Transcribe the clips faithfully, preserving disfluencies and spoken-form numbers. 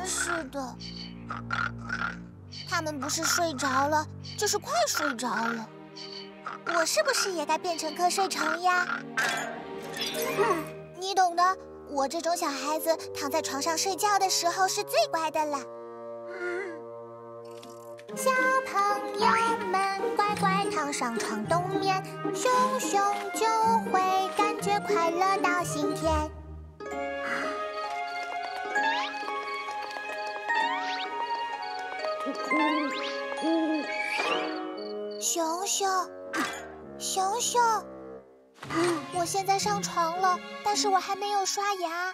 是的，他们不是睡着了，就是快睡着了。我是不是也该变成颗睡虫呀？你懂的，我这种小孩子躺在床上睡觉的时候是最乖的了。小朋友们乖乖躺上床冬眠，熊熊就会感觉快乐到心田。熊熊，熊熊，我现在上床了，但是我还没有刷牙。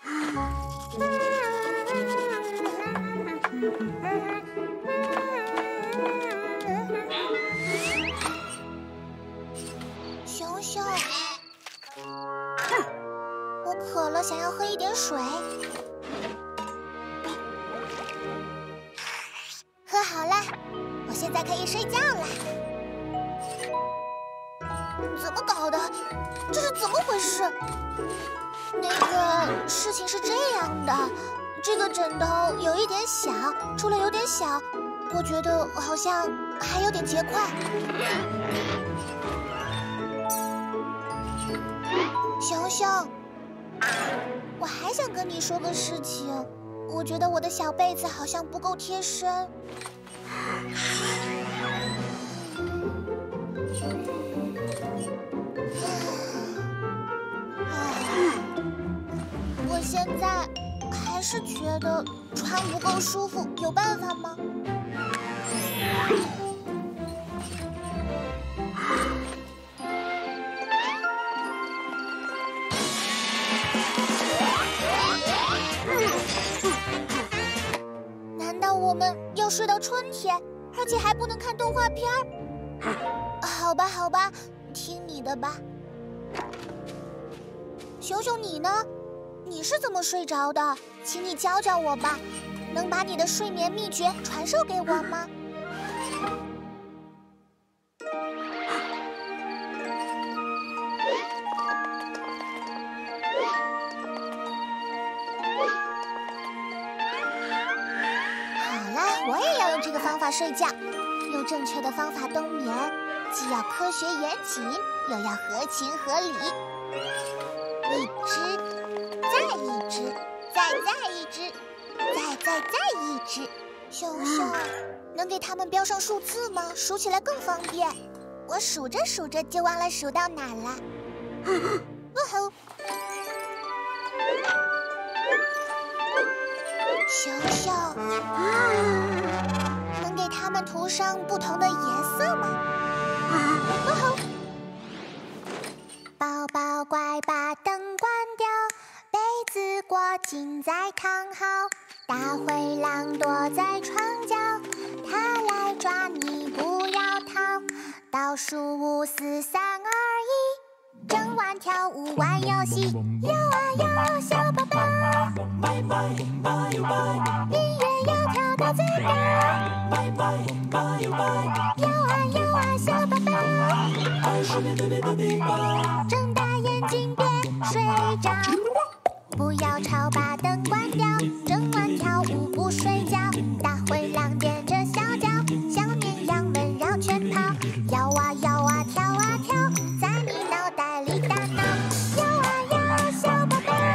熊熊，我渴了，想要喝一点水。喝好了，我现在可以睡觉了。怎么搞的？这是怎么回事？那个事情是这样的，这个枕头有一点小，除了有点小，我觉得好像还有点结块。熊熊，我还想跟你说个事情，我觉得我的小被子好像不够贴身。我现在还是觉得穿不够舒服，有办法吗？难道我们要睡到春天，而且还不能看动画片儿？好吧，好吧，听你的吧。熊熊，你呢？你是怎么睡着的？请你教教我吧，能把你的睡眠秘诀传授给我吗？好了，我也要用这个方法睡觉，用正确的方法冬眠，既要科学严谨，又要合情合理。一只，再一只，再再一只，再再再一只。熊熊，能给它们标上数字吗？数起来更方便。我数着数着就忘了数到哪了。哦吼！熊熊，能给它们涂上不同的颜色吗？哦吼！宝宝乖，把灯关掉，被子裹紧再躺好。大灰狼躲在床角，它来抓你不要逃。倒数五四三二一，整晚跳舞玩游戏。摇啊摇，小宝宝，音乐要跳到最高。摇啊摇啊，小宝宝，睁大眼睛别睡着，不要吵，把灯关掉，整晚跳舞不睡觉。大灰狼踮着小脚，小绵羊们绕圈跑，摇啊摇啊，跳啊跳，在你脑袋里大闹。摇啊摇，小宝宝，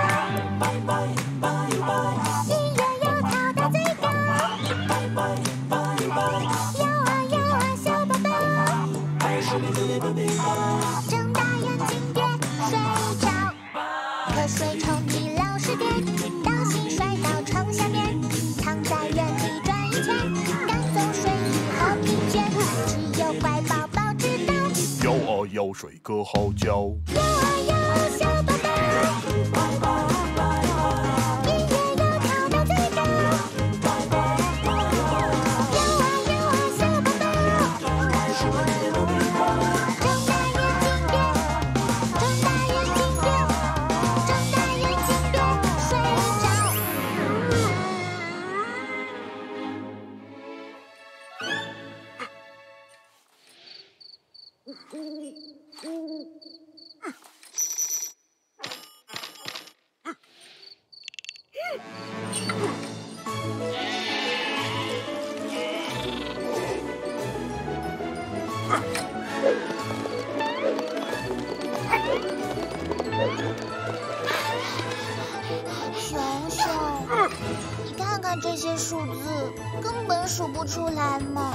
音乐要跳到最高。摇啊摇啊，小宝宝，睁大眼睛别睡着。瞌睡虫你老实点，当心摔到床下面。躺在原地转一圈，赶走睡意和疲倦。只有乖宝宝知道， 摇啊摇，睡个好觉。 摇啊摇，小宝宝，音乐要跳到最高。摇啊摇啊，小宝宝，睁大眼睛别，睁大眼睛别，睁大眼睛别睡着。 不出来吗？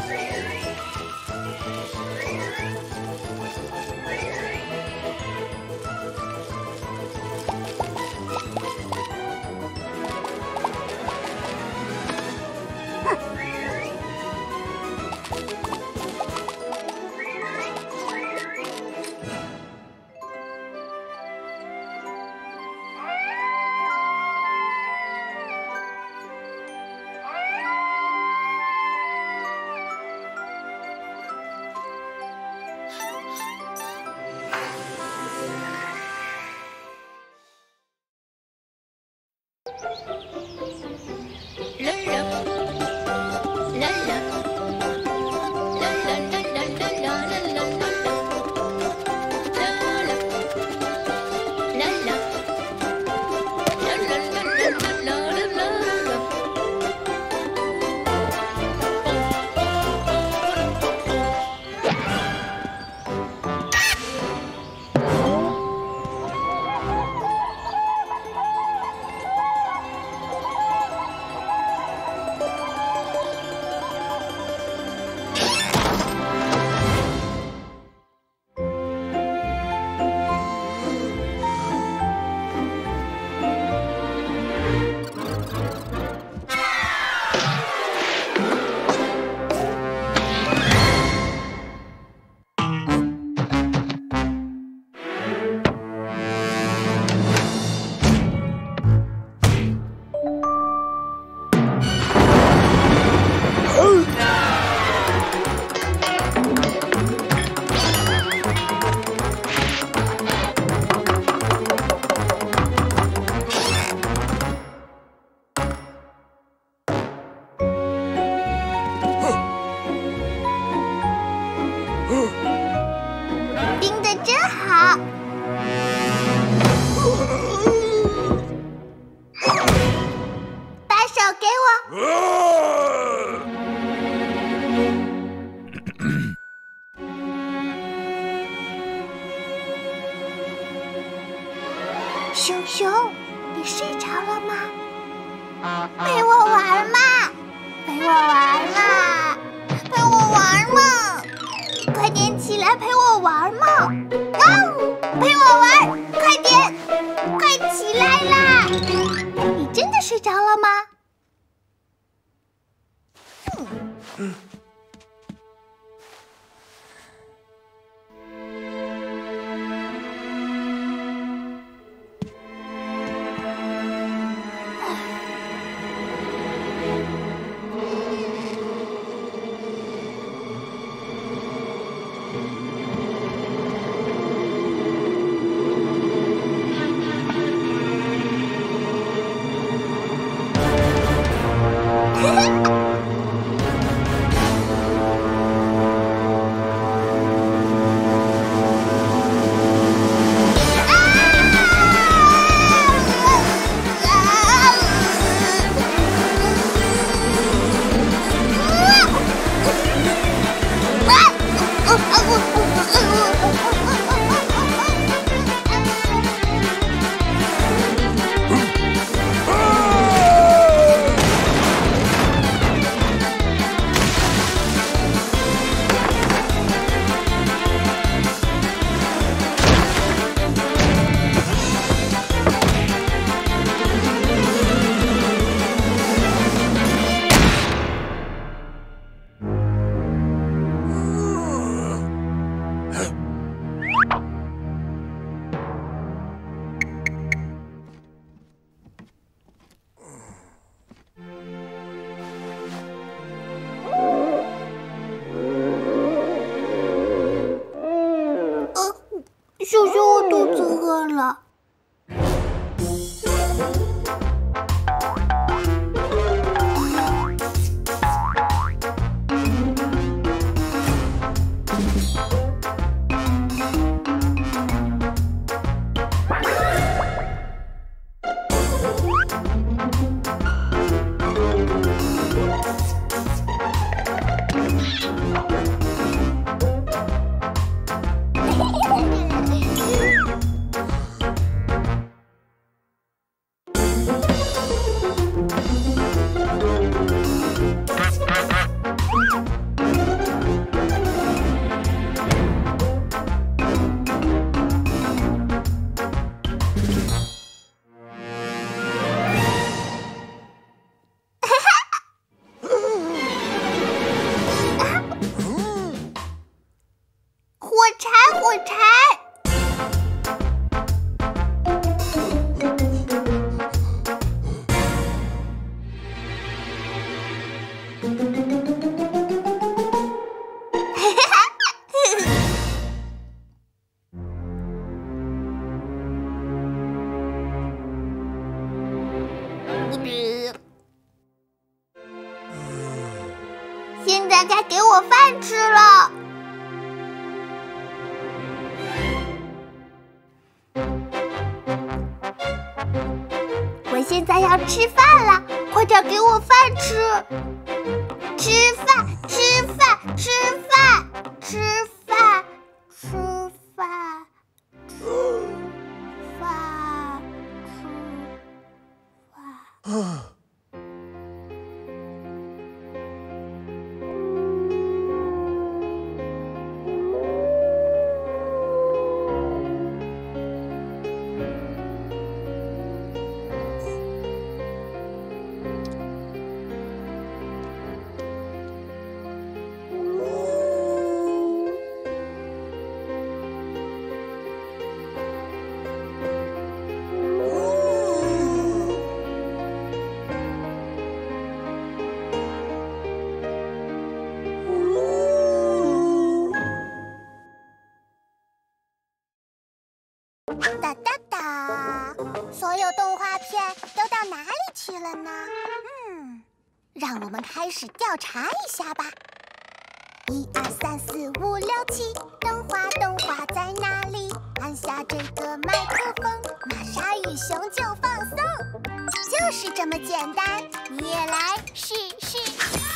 熊熊，你睡着了吗？陪我玩嘛，陪我玩嘛，陪我玩嘛！快点起来陪我玩嘛！啊，陪我玩，快点，快起来啦！你真的睡着了吗？嗯。嗯柴。现在该给我饭吃了。我现在要吃饭了，快点给我饭吃！吃饭，吃饭，吃饭，吃饭，吃饭，吃饭，吃饭。哒哒哒！所有动画片都到哪里去了呢？嗯，让我们开始调查一下吧。一二三四五六七，动画动画在哪里？按下这个麦克风，玛莎与熊就放松。就是这么简单，你也来试试。